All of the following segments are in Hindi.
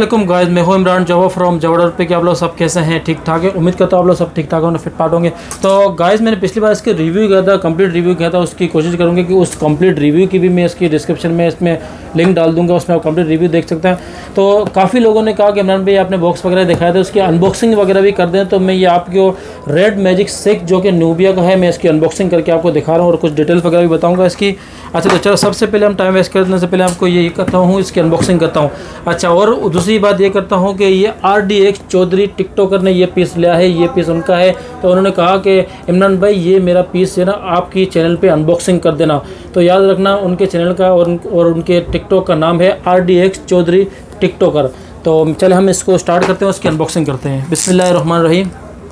वालेकुम गाइस, मैं हूं इमरान जवा फ्रॉम जवाडर पे कि आप लोग सब कैसे हैं, ठीक ठाक है। उम्मीद करता हूं आप लोग सब ठीक ठाक होंगे, फिट फाट होंगे। तो गाइस मैंने पिछली बार इसके रिव्यू किया था, कंप्लीट रिव्यू किया था, उसकी कोशिश करूंगा कि उस कंप्लीट रिव्यू की भी मैं इसकी डिस्क्रिप्शन में इसमें लिंक डाल दूंगा, उसमें आप कंप्लीट रिव्यू देख सकते हैं। तो काफ़ी लोगों ने कहा कि इमरान भाई आपने बॉक्स वगैरह दिखाया था, उसकी अनबॉक्सिंग वगैरह भी कर दें। तो मैं ये आपको रेड मैजिक 6 जो कि न्यूबिया का है, मैं इसकी अनबॉक्सिंग करके आपको दिखा रहा हूँ और कुछ डिटेल्स वगैरह भी बताऊँगा इसकी। अच्छा तो चलो सबसे पहले हम टाइम वेस्ट करने से पहले आपको ये करता हूँ, इसकी अनबॉक्सिंग करता हूँ। अच्छा, और दूसरी बात ये करता हूँ कि ये RDX चौधरी टिकटॉकर ने ये पीस लिया है, ये पीस उनका है। तो उन्होंने कहा कि इमरान भाई ये मेरा पीस है ना, आपकी चैनल पे अनबॉक्सिंग कर देना। तो याद रखना उनके चैनल का और उनके टिकटॉक का नाम है RDX चौधरी टिकटॉकर। तो चले हम इसको स्टार्ट करते हैं, उसकी अनबॉक्सिंग करते हैं। बिस्मिल्लाहिर्रहमानिर्रहीम।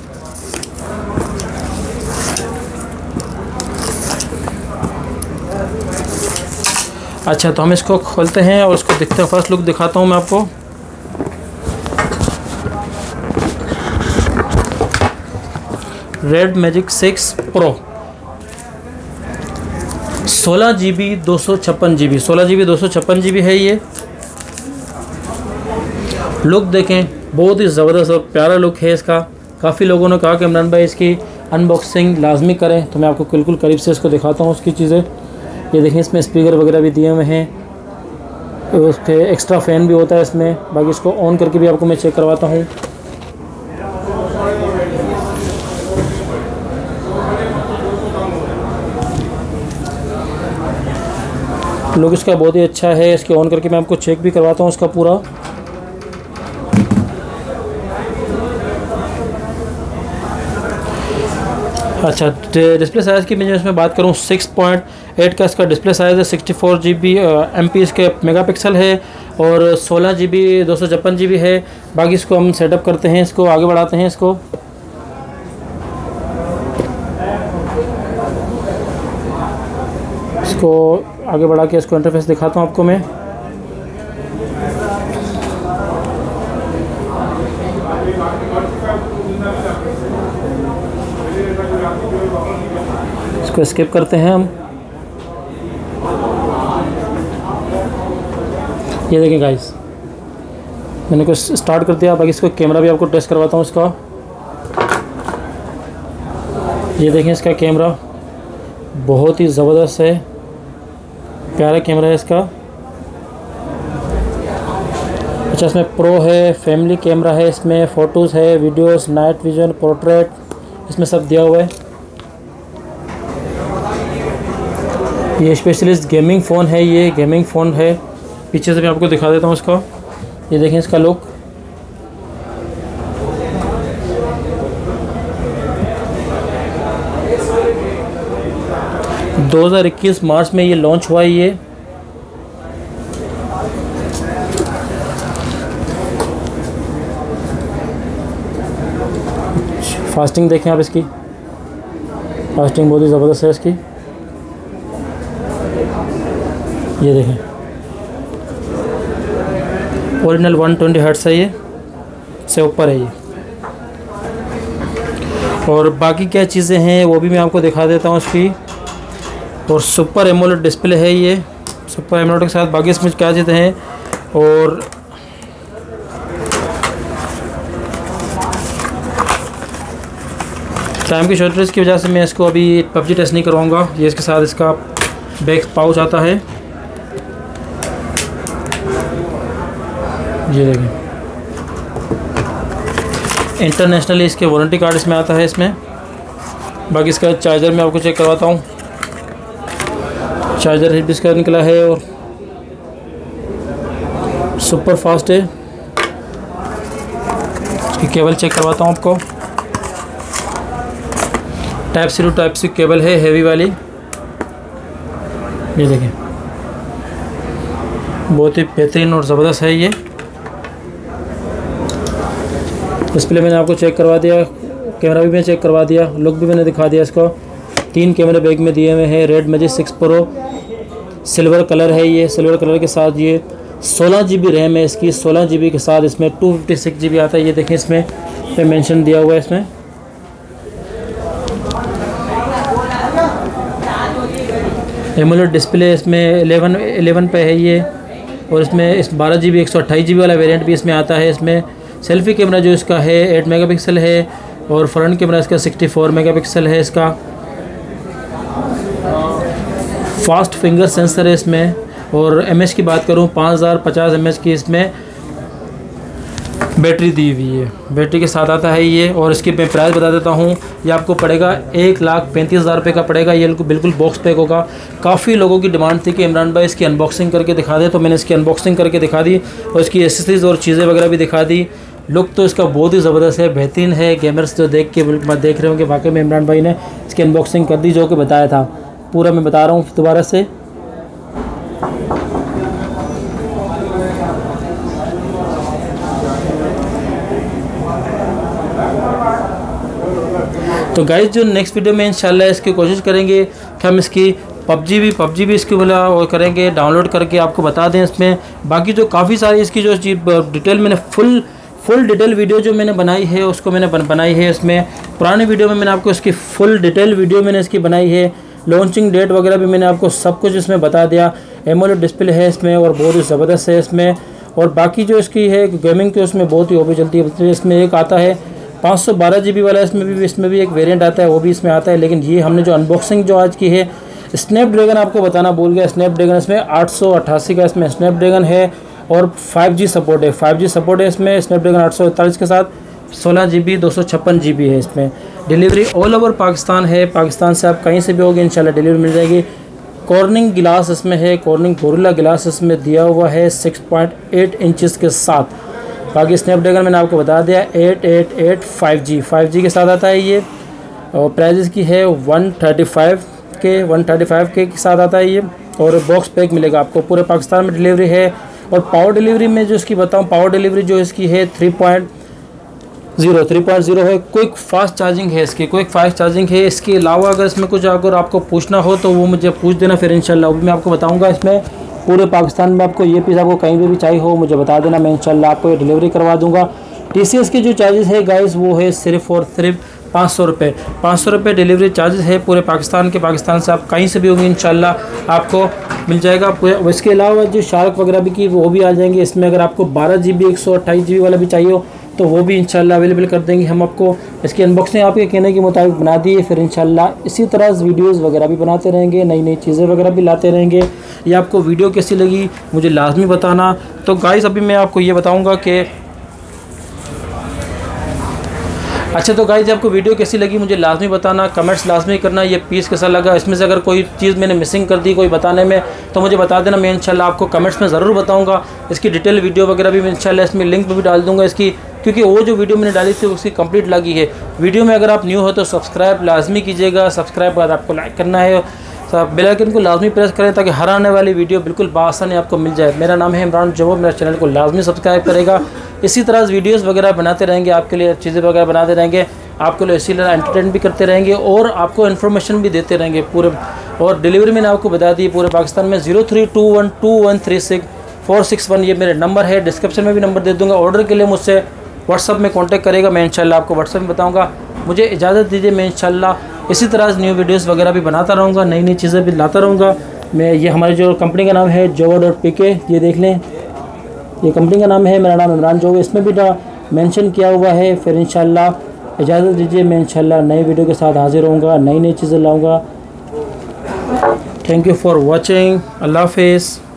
अच्छा तो हम इसको खोलते हैं और इसको देखते हैं, फर्स्ट लुक दिखाता हूँ मैं आपको। Red Magic 6 Pro 16 GB 256 GB 16 GB 256 GB है ये। लुक देखें, बहुत ही ज़बरदस्त और प्यारा लुक है इसका। काफ़ी लोगों ने कहा कि इमरान भाई इसकी अनबॉक्सिंग लाजमी करें, तो मैं आपको बिल्कुल करीब से इसको दिखाता हूँ उसकी चीज़ें। ये देखें, इसमें स्पीकर वगैरह भी दिए हुए हैं, उसके एक्स्ट्रा फ़ैन भी होता है इसमें। बाकी इसको ऑन करके भी आपको मैं चेक करवाता हूँ। लुक इसका बहुत ही अच्छा है। इसके ऑन करके मैं आपको चेक भी करवाता हूँ उसका पूरा। अच्छा, डिस्प्ले साइज़ की मैं इसमें बात करूँ, 6.8 का इसका डिस्प्ले साइज़ है। 64 GB MP इसके मेगापिक्सल है और 16 GB 256 GB है। बाकी इसको हम सेटअप करते हैं, इसको आगे बढ़ाते हैं। इसको आगे बढ़ा के इसको इंटरफेस दिखाता हूँ आपको मैं। इसको स्किप करते हैं हम। ये देखें गाइस, मैंने कुछ स्टार्ट कर दिया। बाकी इसको कैमरा भी आपको टेस्ट करवाता हूँ इसका। ये देखें, इसका कैमरा बहुत ही ज़बरदस्त है, प्यारा कैमरा है इसका। अच्छा, इसमें प्रो है, फैमिली कैमरा है, इसमें फ़ोटोज़ है, वीडियोस, नाइट विजन, पोर्ट्रेट, इसमें सब दिया हुआ है। ये स्पेशलिस्ट गेमिंग फ़ोन है, ये गेमिंग फ़ोन है। पीछे से मैं आपको दिखा देता हूँ इसका। ये देखें इसका लुक। मार्च 2021 में ये लॉन्च हुआ है ये। फास्टिंग देखें आप इसकी, फास्टिंग बहुत ही ज़बरदस्त है इसकी। ये देखें, ओरिजिनल 120 हर्ट्ज़ है, ये से ऊपर है ये। और बाकी क्या चीज़ें हैं वो भी मैं आपको दिखा देता हूँ इसकी। और सुपर एमोलेड डिस्प्ले है ये, सुपर एमोलेड के साथ। बाकी इसमें क्या चीज़ें हैं, और टाइम की शॉर्टेज की वजह से मैं इसको अभी PUBG टेस्ट नहीं करवाऊँगा। ये इसके साथ इसका बैक पाउच आता है। ये देखें, इंटरनेशनली इसके वारंटी कार्ड इसमें आता है इसमें। बाकी इसका चार्जर मैं आपको चेक करवाता हूँ। चार्जर हिट इसका निकला है और सुपर फास्ट है। इसकी केबल चेक करवाता हूँ आपको। Type-C to Type-C केबल है, हेवी वाली। ये देखें, बहुत ही बेहतरीन और ज़बरदस्त है ये। डिस्प्ले मैंने आपको चेक करवा दिया, कैमरा भी मैंने चेक करवा दिया, लुक भी मैंने दिखा दिया इसको। 3 कैमरे बैग में दिए हुए हैं। Red Magic 6 Pro silver colour है ये। सिल्वर कलर के साथ ये 16 GB रैम है इसकी। 16 GB के साथ इसमें 256 GB आता है। ये देखें, इसमें पे मेंशन दिया हुआ है इसमें। एमोलेड डिस्प्ले इसमें 11 पे है ये। और इसमें इस 12 GB 128 GB वाला वेरिएंट भी इसमें आता है। इसमें सेल्फ़ी कैमरा जो इसका है 8 मेगापिक्सल है और फ्रंट कैमरा इसका 64 मेगापिक्सल है। इसका फास्ट फिंगर सेंसर है इसमें। और एमएच की बात करूँ 5050 mAh की इसमें बैटरी दी हुई है, बैटरी के साथ आता है ये। और इसकी मैं प्राइस बता देता हूँ, ये आपको पड़ेगा 1,35,000 रुपये का पड़ेगा। ये बिल्कुल बॉक्स पैक होगा। काफ़ी लोगों की डिमांड थी कि इमरान भाई इसकी अनबॉक्सिंग करके दिखा दे, तो मैंने इसकी अनबॉक्सिंग करके दिखा दी और इसकी एसेसरीज़ और चीज़ें वगैरह भी दिखा दी। लुक तो इसका बहुत ही ज़बरदस्त है, बेहतरीन है। गेमर्स जो देख के बिल्कुल देख रहे होंगे वाकई में इमरान भाई ने इसकी अनबॉक्सिंग कर दी, जो कि बताया था। पूरा मैं बता रहा हूँ दोबारा से। तो गाइस जो नेक्स्ट वीडियो में इंशाल्लाह इसकी कोशिश करेंगे कि हम इसकी पबजी भी इसकी बोला और करेंगे डाउनलोड करके आपको बता दें इसमें। बाकी जो काफ़ी सारी इसकी जो डिटेल मैंने फुल डिटेल वीडियो जो मैंने बनाई है उसको मैंने बनाई है इसमें। पुराने वीडियो में मैंने आपको इसकी फुल डिटेल वीडियो मैंने इसकी बनाई है। लॉन्चिंग डेट वगैरह भी मैंने आपको सब कुछ इसमें बता दिया। एमोलेड डिस्प्ले है इसमें और बहुत ही ज़बरदस्त है इसमें। और बाकी जो इसकी है गेमिंग की उसमें बहुत ही ओपी चलती है। इसमें एक आता है 512 GB वाला, इसमें भी एक वेरिएंट आता है, वो भी इसमें आता है। लेकिन ये हमने जो अनबॉक्सिंग जो आज की है, स्नैपड्रैगन आपको बताना भूल गया। स्नैपड्रैगन इसमें 888 का इसमें स्नैपड्रैगन है और 5G सपोर्ट है। 5G सपोर्ट है इसमें स्नैपड्रैगन 848 के साथ। 16 GB 256 GB है इसमें। डिलीवरी ऑल ओवर पाकिस्तान है, पाकिस्तान से आप कहीं से भी होगी इंशाल्लाह डिलीवरी मिल जाएगी। कॉर्निंग गिलास इसमें है, कॉर्निंग गोरिल्ला गिलास इसमें दिया हुआ है 6.8 इंचज़ के साथ। बाकी स्नैपड्रैगन मैंने आपको बता दिया 888 5G के साथ आता है ये। और प्राइस इसकी है 135 के साथ आता है ये। और बॉक्स पैक मिलेगा आपको, पूरे पाकिस्तान में डिलीवरी है। और पावर डिलीवरी में जो इसकी बताऊं, पावर डिलीवरी जो इसकी है 3.0 है। क्विक फास्ट चार्जिंग है इसकी, क्विक फास्ट चार्जिंग है। इसके अलावा अगर इसमें कुछ अगर आपको पूछना हो तो वो मुझे पूछ देना, फिर इंशाल्लाह वो भी मैं आपको बताऊँगा। इसमें पूरे पाकिस्तान में आपको ये पीस आपको कहीं भी चाहिए हो मुझे बता देना, मैं इंशाल्लाह आपको ये डिलीवरी करवा दूंगा। TCS के जो चार्जेस है गाइस वो है सिर्फ और सिर्फ 500 रुपये। 500 रुपये डिलीवरी चार्जेस है पूरे पाकिस्तान के। पाकिस्तान से आप कहीं से भी होंगे इंशाल्लाह आपको मिल जाएगा। इसके अलावा जो शार्क वगैरह भी की वो भी आ जाएंगे इसमें। अगर आपको 12 GB 128 GB वाला भी चाहिए हो तो वो भी इंशाल्लाह अवेलेबल कर देंगे हम आपको। इसकी अनबॉक्सिंग आपके कहने के मुताबिक बना दिए, फिर इंशाल्लाह इसी तरह वीडियोस वगैरह भी बनाते रहेंगे, नई चीज़ें वगैरह भी लाते रहेंगे। ये आपको वीडियो कैसी लगी मुझे लाजमी बताना। तो गाइस अभी मैं आपको ये बताऊंगा कि अच्छा, तो गाइस आपको वीडियो कैसी लगी मुझे लाजमी बताना, कमेंट्स लाजमी करना। ये पीस कैसा लगा, इसमें से अगर कोई चीज़ मैंने मिसिंग कर दी कोई बताने में तो मुझे बता देना, मैं इंशाल्लाह आपको कमेंट्स में ज़रूर बताऊंगा। इसकी डिटेल वीडियो वगैरह भी मैं इंशाल्लाह इसमें लिंक भी डाल दूंगा इसकी, क्योंकि वो जो वीडियो मैंने डाली थी उसकी कंप्लीट लगी है। वीडियो में अगर आप न्यू हो तो सब्सक्राइब लाजमी कीजिएगा। सब्सक्राइब बाद आपको लाइक करना है, बेल आइकन को लाजमी प्रेस करें ताकि हर आने वाली वीडियो बिल्कुल बासानी आपको मिल जाए। मेरा नाम है इमरान जवाब, मेरा चैनल को लाजमी सब्सक्राइब करेगा। इसी तरह वीडियोस वगैरह बनाते रहेंगे आपके लिए, चीज़ें वगैरह बनाते रहेंगे आपके लिए, इसी तरह एंटरटेन भी करते रहेंगे और आपको इन्फॉर्मेशन भी देते रहेंगे पूरे। और डिलीवरी मैंने आपको बता दी पूरे पाकिस्तान में 03212136 ये मेरे नंबर है। डिस्क्रिप्शन में भी नंबर दे दूँगा। ऑर्डर के लिए मुझसे व्हाट्सअप में कॉन्टैक्ट करेगा, मैं इंशाल्लाह आपको व्हाट्सअप में बताऊँगा। मुझे इजाज़त दीजिए, मैं इंशाल्लाह इसी तरह न्यू वीडियोस वगैरह भी बनाता रहूँगा, नई चीज़ें भी लाता रहूँगा मैं। ये हमारी जो कंपनी का नाम है jowa.pk, ये देख लें, ये कंपनी का नाम है। मेरा नाम इमरान जोव इसमें भी मेंशन किया हुआ है। फिर इंशाल्लाह इजाज़त दीजिए, मैं इंशाल्लाह नई वीडियो के साथ हाजिर होऊंगा, नई चीज़ें लाऊंगा। Thank you for watching. अल्लाह हाफिज़।